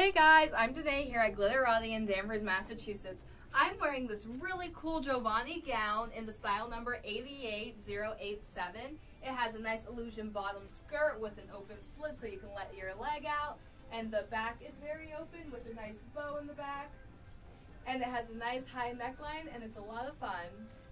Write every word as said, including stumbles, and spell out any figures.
Hey guys, I'm Danae here at Glitterati in Danvers, Massachusetts. I'm wearing this really cool Jovani gown in the style number eight eight zero eight seven. It has a nice illusion bottom skirt with an open slit so you can let your leg out. And the back is very open with a nice bow in the back. And it has a nice high neckline and it's a lot of fun.